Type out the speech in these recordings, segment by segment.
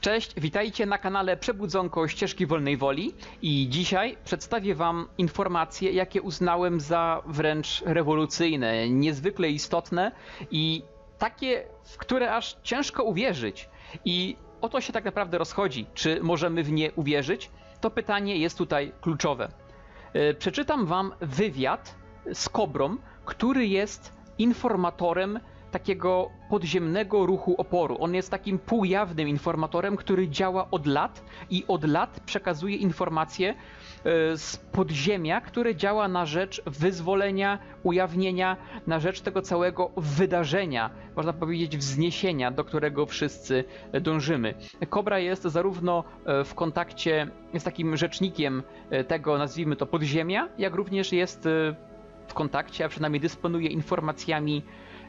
Cześć, witajcie na kanale Przebudzonko Ścieżki Wolnej Woli i dzisiaj przedstawię Wam informacje, jakie uznałem za wręcz rewolucyjne, niezwykle istotne i takie, w które aż ciężko uwierzyć. I o to się tak naprawdę rozchodzi. Czy możemy w nie uwierzyć? To pytanie jest tutaj kluczowe. Przeczytam Wam wywiad z Kobrą, który jest informatorem takiego podziemnego ruchu oporu. On jest takim półjawnym informatorem, który działa od lat i od lat przekazuje informacje z podziemia, które działa na rzecz wyzwolenia, ujawnienia, na rzecz tego całego wydarzenia, można powiedzieć wzniesienia, do którego wszyscy dążymy. Kobra jest zarówno w kontakcie z takim rzecznikiem tego, nazwijmy to, podziemia, jak również jest w kontakcie, a przynajmniej dysponuje informacjami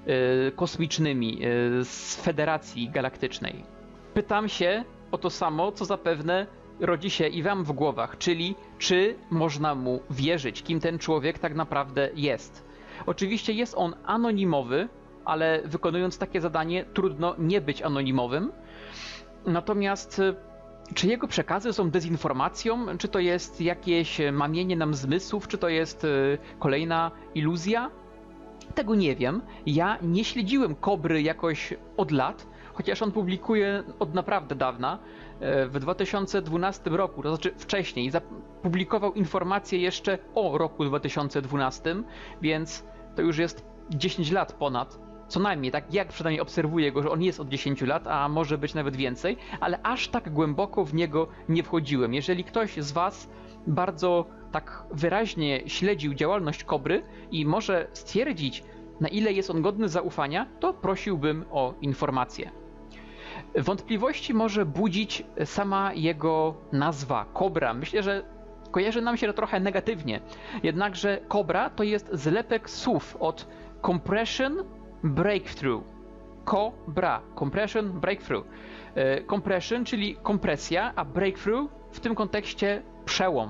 kosmicznymi z Federacji Galaktycznej. Pytam się o to samo, co zapewne rodzi się i wam w głowach, czyli czy można mu wierzyć, kim ten człowiek tak naprawdę jest. Oczywiście jest on anonimowy, ale wykonując takie zadanie trudno nie być anonimowym. Natomiast czy jego przekazy są dezinformacją, czy to jest jakieś mamienie nam zmysłów, czy to jest kolejna iluzja? Tego nie wiem. Ja nie śledziłem Kobry jakoś od lat, chociaż on publikuje od naprawdę dawna. W 2012 roku, to znaczy wcześniej, publikował informacje jeszcze o roku 2012, więc to już jest 10 lat ponad. Co najmniej, tak jak przynajmniej obserwuję go, że on jest od 10 lat, a może być nawet więcej, ale aż tak głęboko w niego nie wchodziłem. Jeżeli ktoś z Was bardzo tak wyraźnie śledził działalność Kobry i może stwierdzić, na ile jest on godny zaufania, to prosiłbym o informację. Wątpliwości może budzić sama jego nazwa, Kobra. Myślę, że kojarzy nam się to trochę negatywnie. Jednakże Kobra to jest zlepek słów od Compression Breakthrough. Kobra, Compression Breakthrough. Compression, czyli kompresja, a breakthrough w tym kontekście przełom.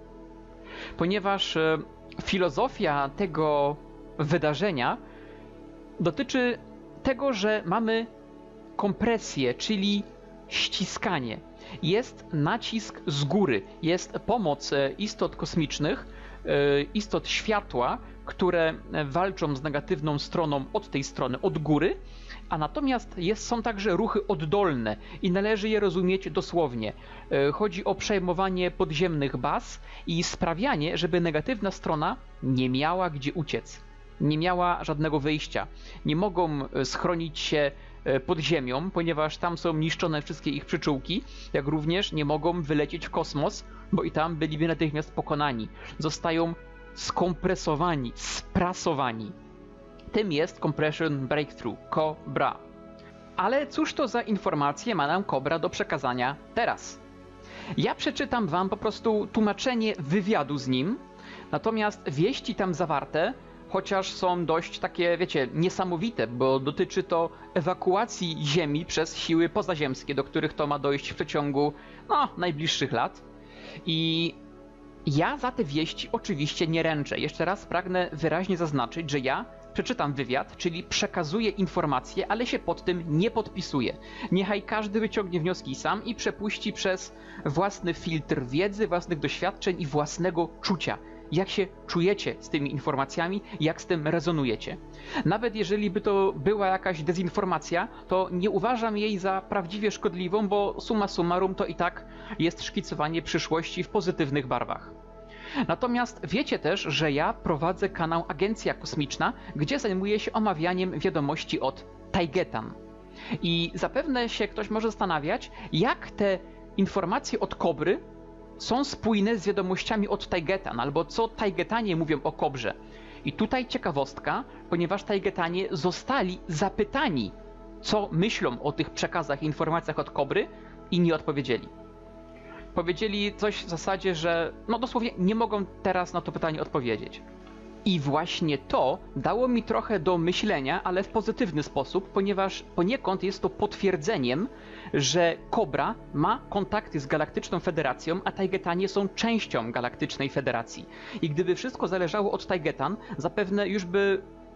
Ponieważ filozofia tego wydarzenia dotyczy tego, że mamy kompresję, czyli ściskanie. Jest nacisk z góry, jest pomoc istot kosmicznych, istot światła, które walczą z negatywną stroną od tej strony, od góry, a natomiast są także ruchy oddolne i należy je rozumieć dosłownie. Chodzi o przejmowanie podziemnych baz i sprawianie, żeby negatywna strona nie miała gdzie uciec, nie miała żadnego wyjścia. Nie mogą schronić się pod ziemią, ponieważ tam są niszczone wszystkie ich przyczółki, jak również nie mogą wylecieć w kosmos, bo i tam byliby natychmiast pokonani. Zostają skompresowani, sprasowani. Tym jest Compression Breakthrough, Kobra. Ale cóż to za informacje ma nam Kobra do przekazania teraz? Ja przeczytam wam po prostu tłumaczenie wywiadu z nim, natomiast wieści tam zawarte, chociaż są dość takie, wiecie, niesamowite, bo dotyczy to ewakuacji Ziemi przez siły pozaziemskie, do których to ma dojść w przeciągu, najbliższych lat. I ja za te wieści oczywiście nie ręczę. Jeszcze raz pragnę wyraźnie zaznaczyć, że ja przeczytam wywiad, czyli przekazuję informacje, ale się pod tym nie podpisuję. Niechaj każdy wyciągnie wnioski sam i przepuści przez własny filtr wiedzy, własnych doświadczeń i własnego czucia. Jak się czujecie z tymi informacjami, jak z tym rezonujecie. Nawet jeżeli by to była jakaś dezinformacja, to nie uważam jej za prawdziwie szkodliwą, bo summa summarum to i tak jest szkicowanie przyszłości w pozytywnych barwach. Natomiast wiecie też, że ja prowadzę kanał Agencja Kosmiczna, gdzie zajmuję się omawianiem wiadomości od Taygetan. I zapewne się ktoś może zastanawiać, jak te informacje od Kobry są spójne z wiadomościami od Taygetan, albo co Taygetanie mówią o Kobrze. I tutaj ciekawostka, ponieważ Taygetanie zostali zapytani, co myślą o tych przekazach i informacjach od Kobry i nie odpowiedzieli. Powiedzieli coś w zasadzie, że dosłownie nie mogą teraz na to pytanie odpowiedzieć. I właśnie to dało mi trochę do myślenia, ale w pozytywny sposób, ponieważ poniekąd jest to potwierdzeniem, że Kobra ma kontakty z Galaktyczną Federacją, a Taygetanie są częścią Galaktycznej Federacji. I gdyby wszystko zależało od Taygetan, zapewne już by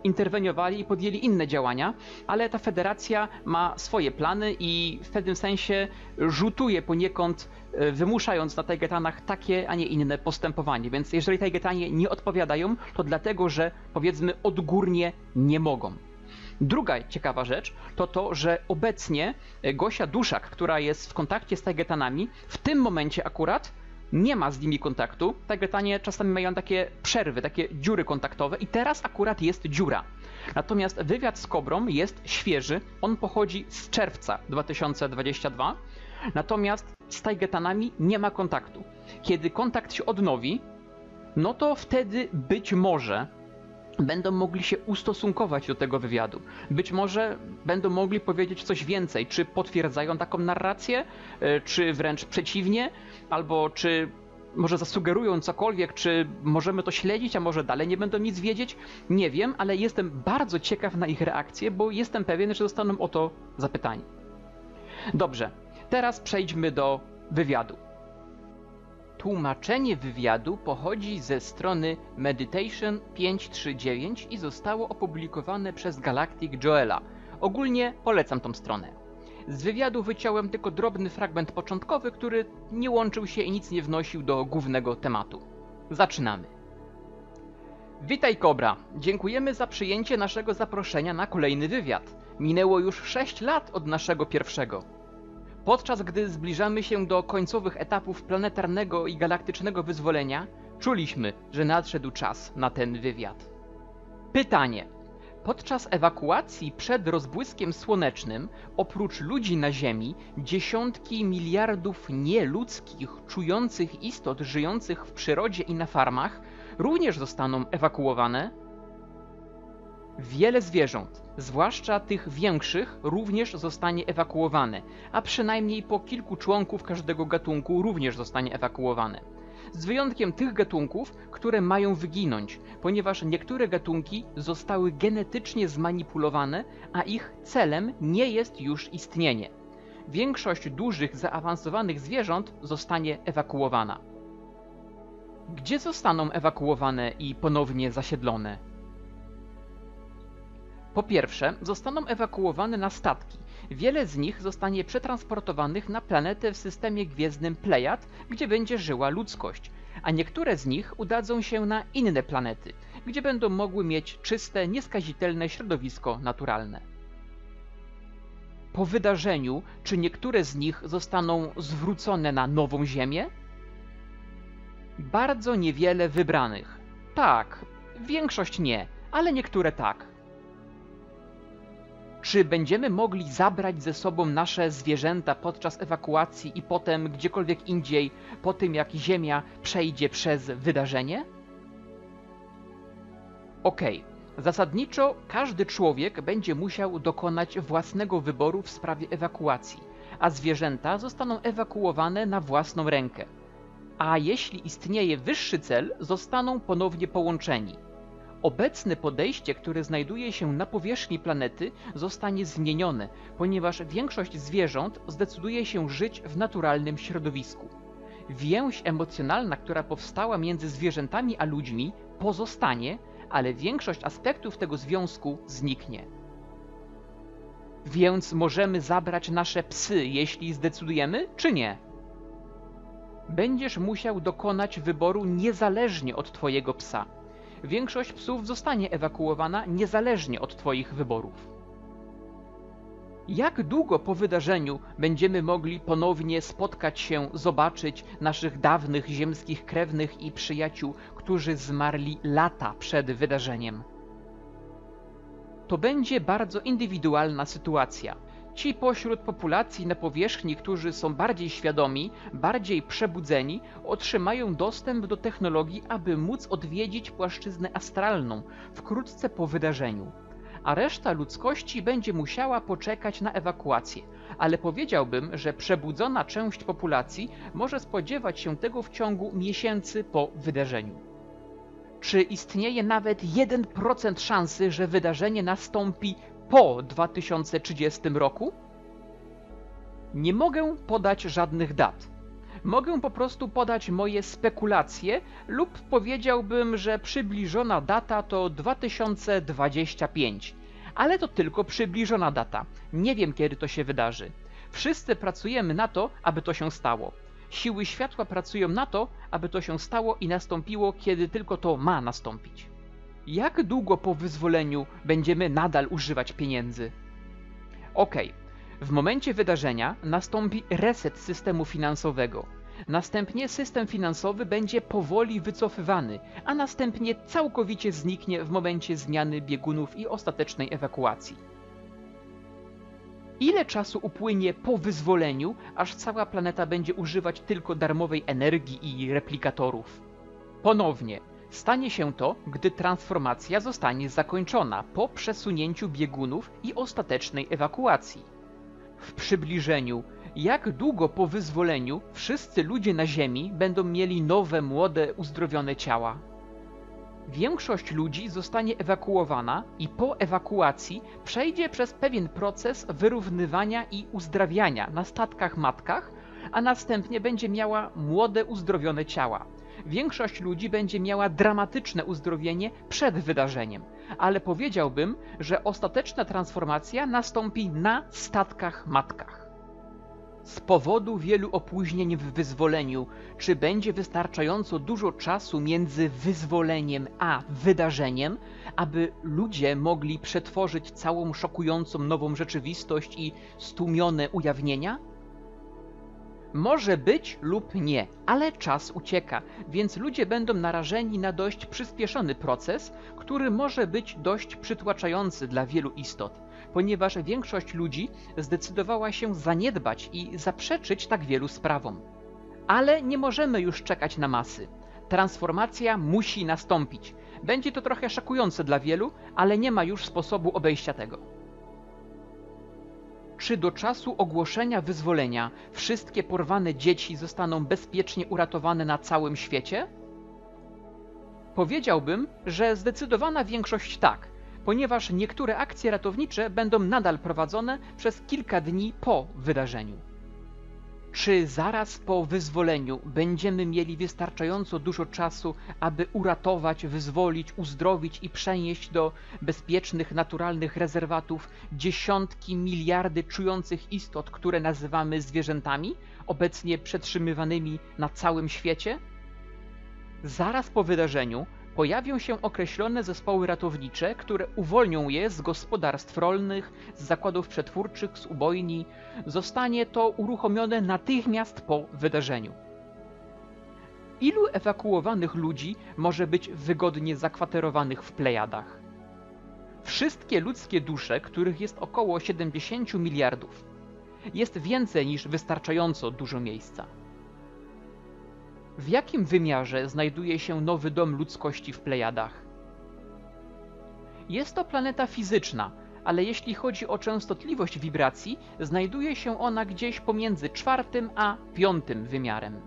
interweniowali i podjęli inne działania, ale ta federacja ma swoje plany i w pewnym sensie rzutuje poniekąd, wymuszając na Taygetanach takie, a nie inne postępowanie. Więc jeżeli Taygetanie nie odpowiadają, to dlatego, że powiedzmy odgórnie nie mogą. Druga ciekawa rzecz to to, że obecnie Gosia Duszak, która jest w kontakcie z Taygetanami, w tym momencie akurat nie ma z nimi kontaktu. Taygetanie czasami mają takie przerwy, takie dziury kontaktowe i teraz akurat jest dziura. Natomiast wywiad z Kobrą jest świeży, on pochodzi z czerwca 2022, natomiast z Taygetanami nie ma kontaktu. Kiedy kontakt się odnowi, no to wtedy być może będą mogli się ustosunkować do tego wywiadu. Być może będą mogli powiedzieć coś więcej, czy potwierdzają taką narrację, czy wręcz przeciwnie, albo czy może zasugerują cokolwiek, czy możemy to śledzić, a może dalej nie będą nic wiedzieć. Nie wiem, ale jestem bardzo ciekaw na ich reakcję, bo jestem pewien, że zostaną o to zapytani. Dobrze, teraz przejdźmy do wywiadu. Tłumaczenie wywiadu pochodzi ze strony Meditation 539 i zostało opublikowane przez Galactic Joela. Ogólnie polecam tą stronę. Z wywiadu wyciąłem tylko drobny fragment początkowy, który nie łączył się i nic nie wnosił do głównego tematu. Zaczynamy. Witaj Kobra, dziękujemy za przyjęcie naszego zaproszenia na kolejny wywiad. Minęło już 6 lat od naszego pierwszego. Podczas gdy zbliżamy się do końcowych etapów planetarnego i galaktycznego wyzwolenia, czuliśmy, że nadszedł czas na ten wywiad. Pytanie. Podczas ewakuacji przed rozbłyskiem słonecznym, oprócz ludzi na Ziemi, dziesiątki miliardów nieludzkich, czujących istot żyjących w przyrodzie i na farmach również zostaną ewakuowane? Wiele zwierząt, zwłaszcza tych większych, również zostanie ewakuowane, a przynajmniej po kilku członków każdego gatunku również zostanie ewakuowane. Z wyjątkiem tych gatunków, które mają wyginąć, ponieważ niektóre gatunki zostały genetycznie zmanipulowane, a ich celem nie jest już istnienie. Większość dużych, zaawansowanych zwierząt zostanie ewakuowana. Gdzie zostaną ewakuowane i ponownie zasiedlone? Po pierwsze, zostaną ewakuowane na statki. Wiele z nich zostanie przetransportowanych na planetę w systemie gwiezdnym Plejad, gdzie będzie żyła ludzkość, a niektóre z nich udadzą się na inne planety, gdzie będą mogły mieć czyste, nieskazitelne środowisko naturalne. Po wydarzeniu, czy niektóre z nich zostaną zwrócone na nową Ziemię? Bardzo niewiele wybranych. Tak, większość nie, ale niektóre tak. Czy będziemy mogli zabrać ze sobą nasze zwierzęta podczas ewakuacji i potem gdziekolwiek indziej, po tym jak Ziemia przejdzie przez wydarzenie? Okej. Zasadniczo każdy człowiek będzie musiał dokonać własnego wyboru w sprawie ewakuacji, a zwierzęta zostaną ewakuowane na własną rękę. A jeśli istnieje wyższy cel, zostaną ponownie połączeni. Obecne podejście, które znajduje się na powierzchni planety, zostanie zmienione, ponieważ większość zwierząt zdecyduje się żyć w naturalnym środowisku. Więź emocjonalna, która powstała między zwierzętami a ludźmi, pozostanie, ale większość aspektów tego związku zniknie. Więc możemy zabrać nasze psy, jeśli zdecydujemy, czy nie? Będziesz musiał dokonać wyboru niezależnie od twojego psa. Większość psów zostanie ewakuowana niezależnie od twoich wyborów. Jak długo po wydarzeniu będziemy mogli ponownie spotkać się, zobaczyć naszych dawnych ziemskich krewnych i przyjaciół, którzy zmarli lata przed wydarzeniem? To będzie bardzo indywidualna sytuacja. Ci pośród populacji na powierzchni, którzy są bardziej świadomi, bardziej przebudzeni, otrzymają dostęp do technologii, aby móc odwiedzić płaszczyznę astralną wkrótce po wydarzeniu. A reszta ludzkości będzie musiała poczekać na ewakuację, ale powiedziałbym, że przebudzona część populacji może spodziewać się tego w ciągu miesięcy po wydarzeniu. Czy istnieje nawet 1% szansy, że wydarzenie nastąpi po 2030 roku? Nie mogę podać żadnych dat. Mogę po prostu podać moje spekulacje lub powiedziałbym, że przybliżona data to 2025. Ale to tylko przybliżona data. Nie wiem, kiedy to się wydarzy. Wszyscy pracujemy na to, aby to się stało. Siły światła pracują na to, aby to się stało i nastąpiło, kiedy tylko to ma nastąpić. Jak długo po wyzwoleniu będziemy nadal używać pieniędzy? Okej. W momencie wydarzenia nastąpi reset systemu finansowego. Następnie system finansowy będzie powoli wycofywany, a następnie całkowicie zniknie w momencie zmiany biegunów i ostatecznej ewakuacji. Ile czasu upłynie po wyzwoleniu, aż cała planeta będzie używać tylko darmowej energii i replikatorów? Ponownie, stanie się to, gdy transformacja zostanie zakończona po przesunięciu biegunów i ostatecznej ewakuacji. W przybliżeniu, jak długo po wyzwoleniu wszyscy ludzie na Ziemi będą mieli nowe, młode, uzdrowione ciała? Większość ludzi zostanie ewakuowana i po ewakuacji przejdzie przez pewien proces wyrównywania i uzdrawiania na statkach matkach, a następnie będzie miała młode, uzdrowione ciała. Większość ludzi będzie miała dramatyczne uzdrowienie przed wydarzeniem, ale powiedziałbym, że ostateczna transformacja nastąpi na statkach matkach. Z powodu wielu opóźnień w wyzwoleniu, czy będzie wystarczająco dużo czasu między wyzwoleniem a wydarzeniem, aby ludzie mogli przetworzyć całą szokującą nową rzeczywistość i stłumione ujawnienia? Może być lub nie, ale czas ucieka, więc ludzie będą narażeni na dość przyspieszony proces, który może być dość przytłaczający dla wielu istot, ponieważ większość ludzi zdecydowała się zaniedbać i zaprzeczyć tak wielu sprawom. Ale nie możemy już czekać na masy. Transformacja musi nastąpić. Będzie to trochę szokujące dla wielu, ale nie ma już sposobu obejścia tego. Czy do czasu ogłoszenia wyzwolenia wszystkie porwane dzieci zostaną bezpiecznie uratowane na całym świecie? Powiedziałbym, że zdecydowana większość tak, ponieważ niektóre akcje ratownicze będą nadal prowadzone przez kilka dni po wydarzeniu. Czy zaraz po wyzwoleniu będziemy mieli wystarczająco dużo czasu, aby uratować, wyzwolić, uzdrowić i przenieść do bezpiecznych, naturalnych rezerwatów dziesiątki miliardy czujących istot, które nazywamy zwierzętami, obecnie przetrzymywanymi na całym świecie? Zaraz po wydarzeniu pojawią się określone zespoły ratownicze, które uwolnią je z gospodarstw rolnych, z zakładów przetwórczych, z ubojni. Zostanie to uruchomione natychmiast po wydarzeniu. Ilu ewakuowanych ludzi może być wygodnie zakwaterowanych w Plejadach? Wszystkie ludzkie dusze, których jest około 70 miliardów. Jest więcej niż wystarczająco dużo miejsca. W jakim wymiarze znajduje się nowy dom ludzkości w Plejadach? Jest to planeta fizyczna, ale jeśli chodzi o częstotliwość wibracji, znajduje się ona gdzieś pomiędzy 4. a 5. wymiarem.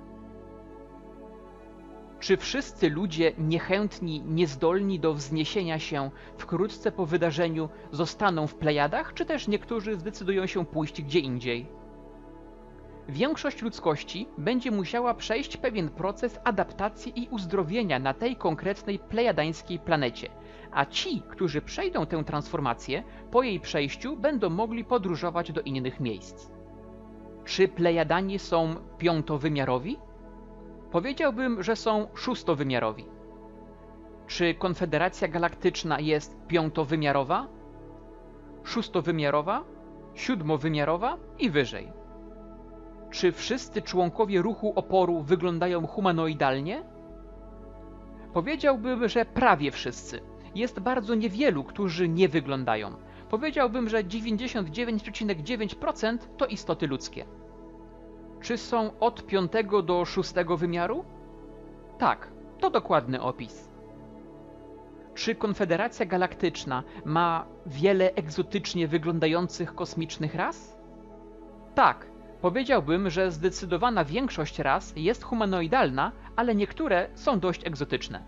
Czy wszyscy ludzie niechętni, niezdolni do wzniesienia się wkrótce po wydarzeniu zostaną w Plejadach, czy też niektórzy zdecydują się pójść gdzie indziej? Większość ludzkości będzie musiała przejść pewien proces adaptacji i uzdrowienia na tej konkretnej plejadańskiej planecie, a ci, którzy przejdą tę transformację, po jej przejściu będą mogli podróżować do innych miejsc. Czy Plejadanie są 5-wymiarowi? Powiedziałbym, że są 6-wymiarowi. Czy Konfederacja Galaktyczna jest 5-wymiarowa, 6-wymiarowa, 7-wymiarowa i wyżej? Czy wszyscy członkowie ruchu oporu wyglądają humanoidalnie? Powiedziałbym, że prawie wszyscy. Jest bardzo niewielu, którzy nie wyglądają. Powiedziałbym, że 99,9% to istoty ludzkie. Czy są od 5 do 6 wymiaru? Tak, to dokładny opis. Czy Konfederacja Galaktyczna ma wiele egzotycznie wyglądających kosmicznych ras? Tak. Powiedziałbym, że zdecydowana większość ras jest humanoidalna, ale niektóre są dość egzotyczne.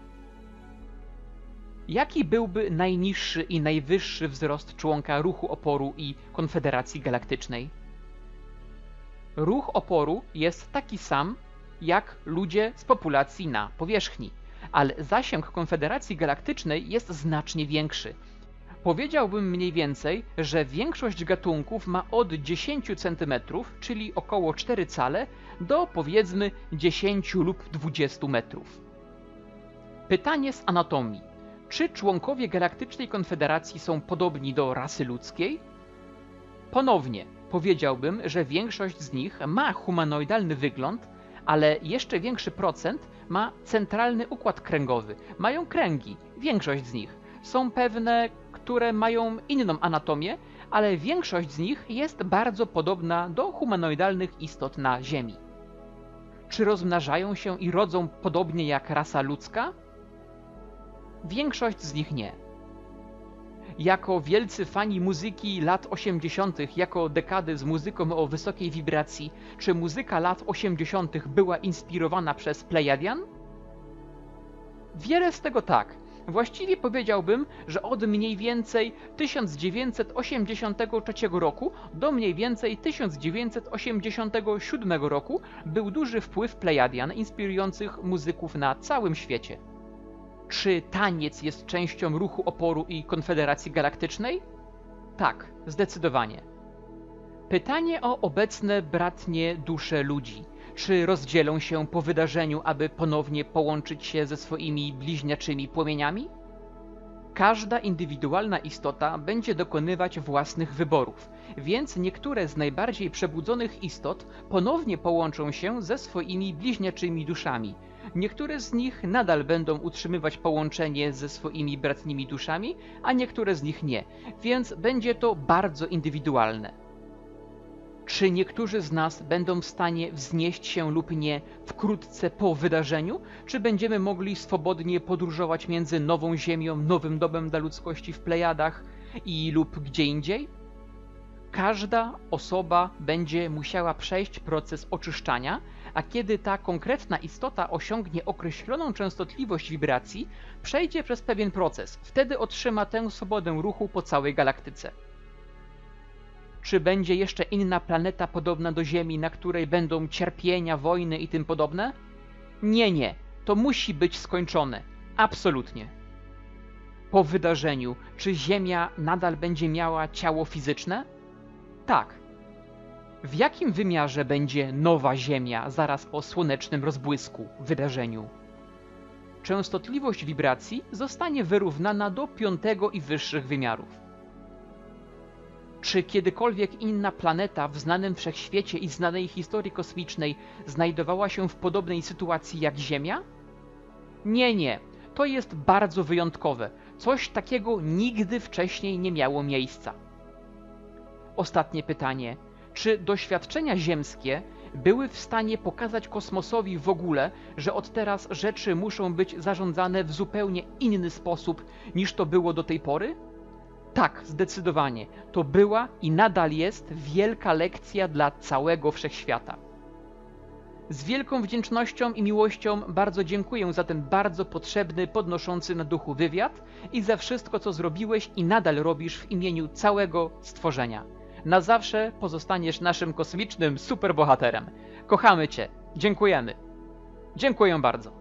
Jaki byłby najniższy i najwyższy wzrost członka ruchu oporu i Konfederacji Galaktycznej? Ruch oporu jest taki sam jak ludzie z populacji na powierzchni, ale zasięg Konfederacji Galaktycznej jest znacznie większy. Powiedziałbym mniej więcej, że większość gatunków ma od 10 cm, czyli około 4 cale, do powiedzmy 10 lub 20 metrów. Pytanie z anatomii. Czy członkowie Galaktycznej Konfederacji są podobni do rasy ludzkiej? Ponownie, powiedziałbym, że większość z nich ma humanoidalny wygląd, ale jeszcze większy procent ma centralny układ kręgowy. Mają kręgi, większość z nich. Są pewne, które mają inną anatomię, ale większość z nich jest bardzo podobna do humanoidalnych istot na Ziemi. Czy rozmnażają się i rodzą podobnie jak rasa ludzka? Większość z nich nie. Jako wielcy fani muzyki lat 80., jako dekady z muzyką o wysokiej wibracji, czy muzyka lat 80. była inspirowana przez Plejadian? Wiele z tego tak. Właściwie powiedziałbym, że od mniej więcej 1983 roku do mniej więcej 1987 roku był duży wpływ Plejadian inspirujących muzyków na całym świecie. Czy taniec jest częścią ruchu oporu i Konfederacji Galaktycznej? Tak, zdecydowanie. Pytanie o obecne bratnie dusze ludzi. Czy rozdzielą się po wydarzeniu, aby ponownie połączyć się ze swoimi bliźniaczymi płomieniami? Każda indywidualna istota będzie dokonywać własnych wyborów, więc niektóre z najbardziej przebudzonych istot ponownie połączą się ze swoimi bliźniaczymi duszami. Niektóre z nich nadal będą utrzymywać połączenie ze swoimi bratnimi duszami, a niektóre z nich nie, więc będzie to bardzo indywidualne. Czy niektórzy z nas będą w stanie wznieść się lub nie wkrótce po wydarzeniu? Czy będziemy mogli swobodnie podróżować między Nową Ziemią, Nowym Domem dla ludzkości w Plejadach i lub gdzie indziej? Każda osoba będzie musiała przejść proces oczyszczania, a kiedy ta konkretna istota osiągnie określoną częstotliwość wibracji, przejdzie przez pewien proces. Wtedy otrzyma tę swobodę ruchu po całej galaktyce. Czy będzie jeszcze inna planeta podobna do Ziemi, na której będą cierpienia, wojny i tym podobne? Nie. To musi być skończone. Absolutnie. Po wydarzeniu, czy Ziemia nadal będzie miała ciało fizyczne? Tak. W jakim wymiarze będzie nowa Ziemia zaraz po słonecznym rozbłysku, wydarzeniu? Częstotliwość wibracji zostanie wyrównana do 5. i wyższych wymiarów. Czy kiedykolwiek inna planeta w znanym wszechświecie i znanej historii kosmicznej znajdowała się w podobnej sytuacji jak Ziemia? Nie. To jest bardzo wyjątkowe. Coś takiego nigdy wcześniej nie miało miejsca. Ostatnie pytanie. Czy doświadczenia ziemskie były w stanie pokazać kosmosowi w ogóle, że od teraz rzeczy muszą być zarządzane w zupełnie inny sposób niż to było do tej pory? Tak, zdecydowanie. To była i nadal jest wielka lekcja dla całego wszechświata. Z wielką wdzięcznością i miłością bardzo dziękuję za ten bardzo potrzebny, podnoszący na duchu wywiad i za wszystko, co zrobiłeś i nadal robisz w imieniu całego stworzenia. Na zawsze pozostaniesz naszym kosmicznym superbohaterem. Kochamy Cię. Dziękujemy. Dziękuję bardzo.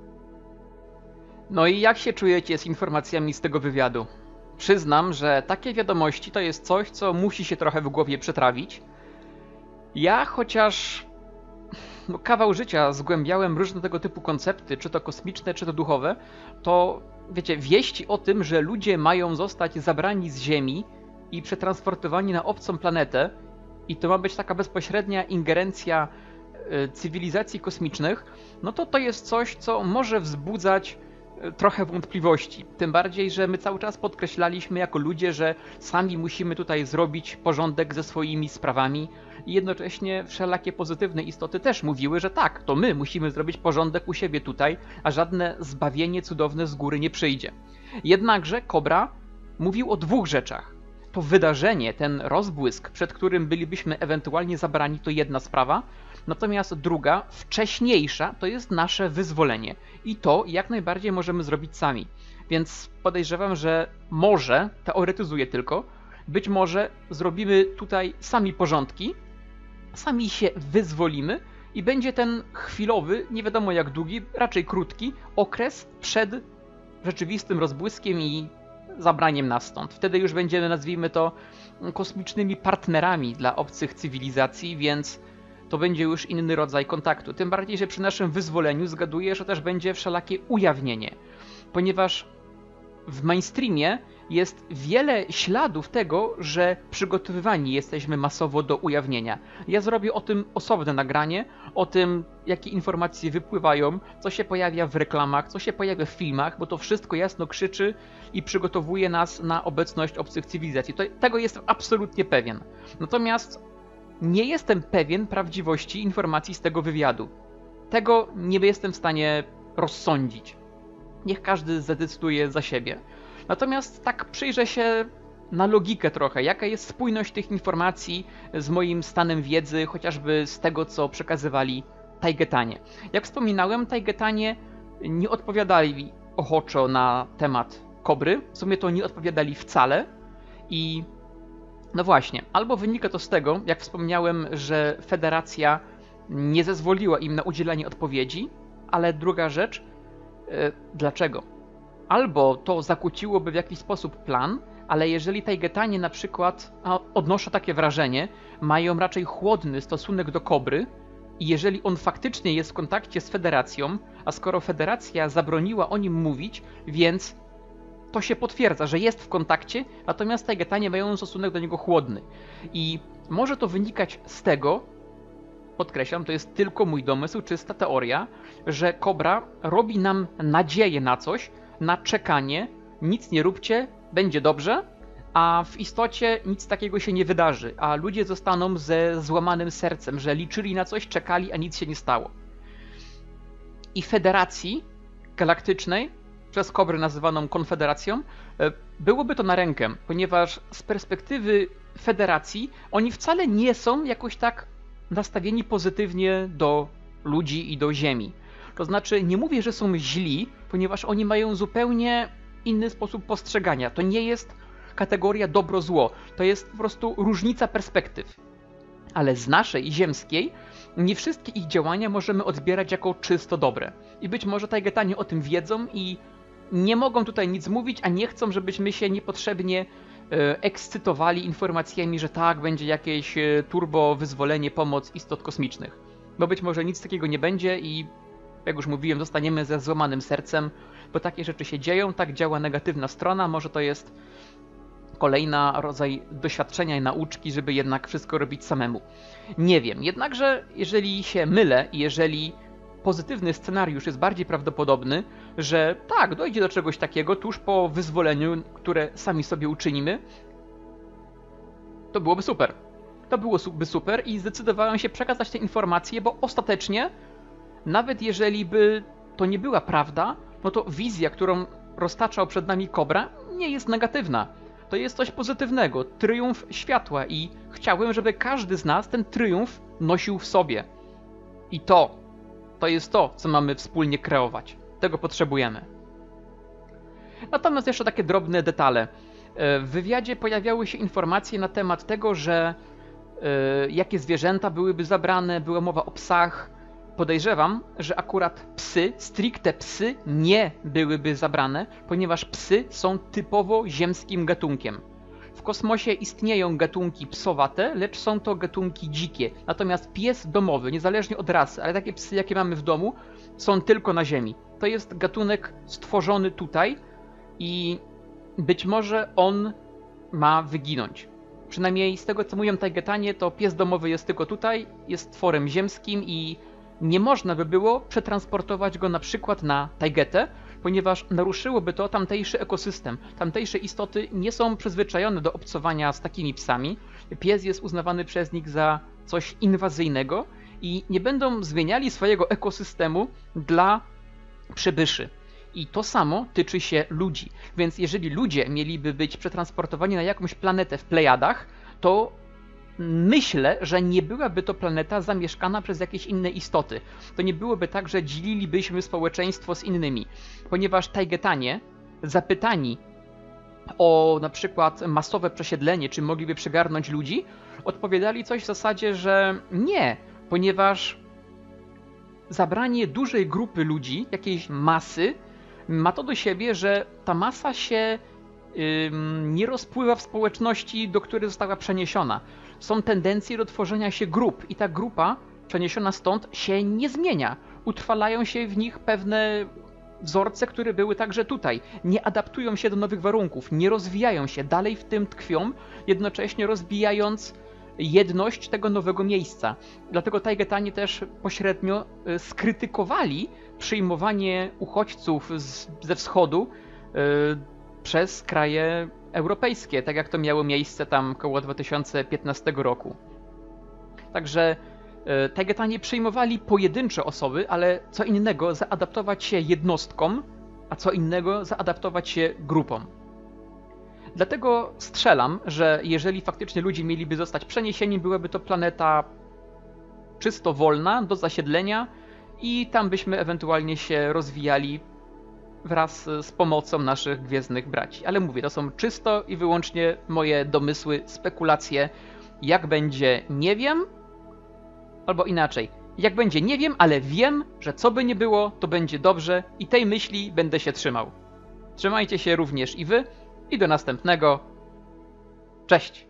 No i jak się czujecie z informacjami z tego wywiadu? Przyznam, że takie wiadomości to jest coś, co musi się trochę w głowie przetrawić. Ja chociaż kawał życia zgłębiałem różne tego typu koncepty, czy to kosmiczne, czy to duchowe, to wiecie, wieści o tym, że ludzie mają zostać zabrani z Ziemi i przetransportowani na obcą planetę i to ma być taka bezpośrednia ingerencja cywilizacji kosmicznych, no to jest coś, co może wzbudzać trochę wątpliwości. Tym bardziej, że my cały czas podkreślaliśmy jako ludzie, że sami musimy tutaj zrobić porządek ze swoimi sprawami i jednocześnie wszelakie pozytywne istoty też mówiły, że tak, to my musimy zrobić porządek u siebie tutaj, a żadne zbawienie cudowne z góry nie przyjdzie. Jednakże Kobra mówił o dwóch rzeczach. To wydarzenie, ten rozbłysk, przed którym bylibyśmy ewentualnie zabrani, to jedna sprawa, natomiast druga, wcześniejsza, to jest nasze wyzwolenie. I to jak najbardziej możemy zrobić sami. Więc podejrzewam, że może, teoretyzuję tylko, być może zrobimy tutaj sami porządki, sami się wyzwolimy i będzie ten chwilowy, nie wiadomo jak długi, raczej krótki okres przed rzeczywistym rozbłyskiem i zabraniem nas stąd. Wtedy już będziemy, nazwijmy to, kosmicznymi partnerami dla obcych cywilizacji, więc to będzie już inny rodzaj kontaktu. Tym bardziej, że przy naszym wyzwoleniu zgaduję, że też będzie wszelakie ujawnienie, ponieważ w mainstreamie jest wiele śladów tego, że przygotowywani jesteśmy masowo do ujawnienia. Ja zrobię o tym osobne nagranie, o tym, jakie informacje wypływają, co się pojawia w reklamach, co się pojawia w filmach, bo to wszystko jasno krzyczy i przygotowuje nas na obecność obcych cywilizacji. Tego jestem absolutnie pewien. Natomiast nie jestem pewien prawdziwości informacji z tego wywiadu. Tego nie jestem w stanie rozsądzić. Niech każdy zadecyduje za siebie. Natomiast tak przyjrzę się na logikę trochę, jaka jest spójność tych informacji z moim stanem wiedzy, chociażby z tego, co przekazywali Tajgetanie. Jak wspominałem, Tajgetanie nie odpowiadali ochoczo na temat kobry, w sumie to nie odpowiadali wcale i no właśnie, albo wynika to z tego, jak wspomniałem, że Federacja nie zezwoliła im na udzielanie odpowiedzi, ale druga rzecz, dlaczego? Albo to zakłóciłoby w jakiś sposób plan, ale jeżeli Tajgetanie na przykład, odnoszę takie wrażenie, mają raczej chłodny stosunek do kobry i jeżeli on faktycznie jest w kontakcie z Federacją, a skoro Federacja zabroniła o nim mówić, więc to się potwierdza, że jest w kontakcie, natomiast Tajgetanie mają stosunek do niego chłodny. I może to wynikać z tego, podkreślam, to jest tylko mój domysł, czysta teoria, że kobra robi nam nadzieję na coś, na czekanie, nic nie róbcie, będzie dobrze, a w istocie nic takiego się nie wydarzy, a ludzie zostaną ze złamanym sercem, że liczyli na coś, czekali, a nic się nie stało. I Federacji Galaktycznej, przez kobrę nazywaną Konfederacją, byłoby to na rękę, ponieważ z perspektywy Federacji oni wcale nie są jakoś tak nastawieni pozytywnie do ludzi i do Ziemi. To znaczy, nie mówię, że są źli, ponieważ oni mają zupełnie inny sposób postrzegania. To nie jest kategoria dobro-zło, to jest po prostu różnica perspektyw. Ale z naszej, ziemskiej, nie wszystkie ich działania możemy odbierać jako czysto dobre. I być może Tajgetanie o tym wiedzą i nie mogą tutaj nic mówić, a nie chcą, żebyśmy się niepotrzebnie ekscytowali informacjami, że tak, będzie jakieś turbo wyzwolenie, pomoc istot kosmicznych. Bo być może nic takiego nie będzie i jak już mówiłem, zostaniemy ze złamanym sercem, bo takie rzeczy się dzieją, tak działa negatywna strona, może to jest kolejna rodzaj doświadczenia i nauczki, żeby jednak wszystko robić samemu. Nie wiem, jednakże jeżeli się mylę i jeżeli pozytywny scenariusz jest bardziej prawdopodobny, że tak, dojdzie do czegoś takiego tuż po wyzwoleniu, które sami sobie uczynimy, to byłoby super. To byłoby super i zdecydowałem się przekazać te informacje, bo ostatecznie, nawet jeżeli by to nie była prawda, no to wizja, którą roztaczał przed nami Kobra, nie jest negatywna. To jest coś pozytywnego, tryumf światła i chciałbym, żeby każdy z nas ten tryumf nosił w sobie. I to jest to, co mamy wspólnie kreować. Tego potrzebujemy. Natomiast jeszcze takie drobne detale. W wywiadzie pojawiały się informacje na temat tego, że jakie zwierzęta byłyby zabrane, była mowa o psach. Podejrzewam, że akurat psy, stricte psy, nie byłyby zabrane, ponieważ psy są typowo ziemskim gatunkiem. W kosmosie istnieją gatunki psowate, lecz są to gatunki dzikie. Natomiast pies domowy, niezależnie od rasy, ale takie psy, jakie mamy w domu, są tylko na Ziemi. To jest gatunek stworzony tutaj i być może on ma wyginąć. Przynajmniej z tego, co mówią Tajgetanie, to pies domowy jest tylko tutaj, jest tworem ziemskim i nie można by było przetransportować go na przykład na Tajgetę, ponieważ naruszyłoby to tamtejszy ekosystem. Tamtejsze istoty nie są przyzwyczajone do obcowania z takimi psami. Pies jest uznawany przez nich za coś inwazyjnego i nie będą zmieniali swojego ekosystemu dla przybyszy. I to samo tyczy się ludzi. Więc jeżeli ludzie mieliby być przetransportowani na jakąś planetę w Plejadach, to myślę, że nie byłaby to planeta zamieszkana przez jakieś inne istoty. To nie byłoby tak, że dzielilibyśmy społeczeństwo z innymi. Ponieważ Tajgetanie, zapytani o na przykład masowe przesiedlenie, czy mogliby przygarnąć ludzi, odpowiadali coś w zasadzie, że nie, ponieważ zabranie dużej grupy ludzi, jakiejś masy, ma to do siebie, że ta masa się nie rozpływa w społeczności, do której została przeniesiona. Są tendencje do tworzenia się grup i ta grupa przeniesiona stąd się nie zmienia. Utrwalają się w nich pewne wzorce, które były także tutaj. Nie adaptują się do nowych warunków, nie rozwijają się, dalej w tym tkwią, jednocześnie rozbijając jedność tego nowego miejsca. Dlatego Taygetani też pośrednio skrytykowali przyjmowanie uchodźców ze wschodu przez kraje europejskie, tak jak to miało miejsce tam koło 2015 roku. Także Taygetani przyjmowali pojedyncze osoby, ale co innego zaadaptować się jednostkom, a co innego zaadaptować się grupom. Dlatego strzelam, że jeżeli faktycznie ludzie mieliby zostać przeniesieni, byłaby to planeta czysto wolna do zasiedlenia i tam byśmy ewentualnie się rozwijali wraz z pomocą naszych gwiezdnych braci. Ale mówię, to są czysto i wyłącznie moje domysły, spekulacje. Jak będzie, nie wiem. Albo inaczej. Jak będzie, nie wiem, ale wiem, że co by nie było, to będzie dobrze i tej myśli będę się trzymał. Trzymajcie się również i wy i do następnego. Cześć!